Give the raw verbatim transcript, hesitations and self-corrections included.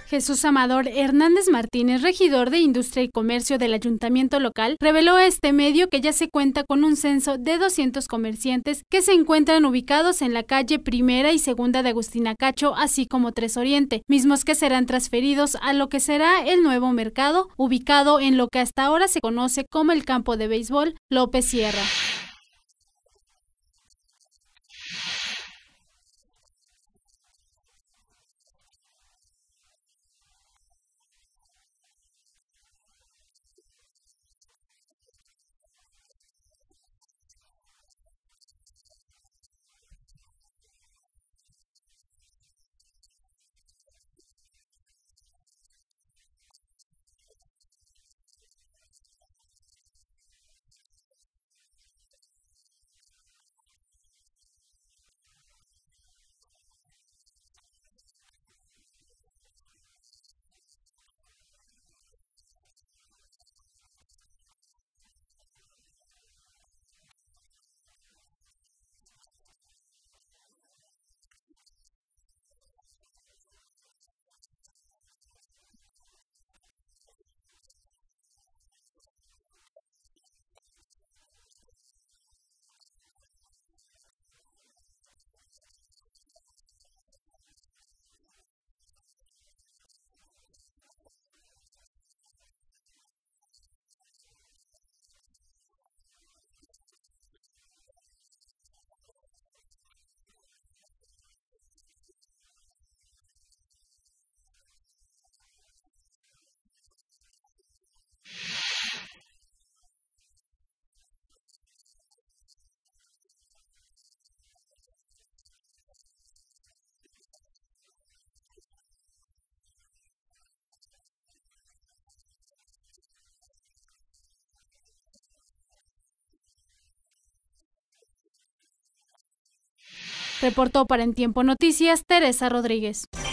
Jesús Amador Hernández Martínez, regidor de Industria y Comercio del Ayuntamiento local, reveló a este medio que ya se cuenta con un censo de doscientos comerciantes que se encuentran ubicados en la calle Primera y Segunda de Agustina Cacho, así como Tres Oriente, mismos que serán transferidos a lo que será el nuevo mercado, ubicado en lo que hasta ahora se conoce como el campo de béisbol López Sierra. Reportó para En Tiempo Noticias Teresa Rodríguez.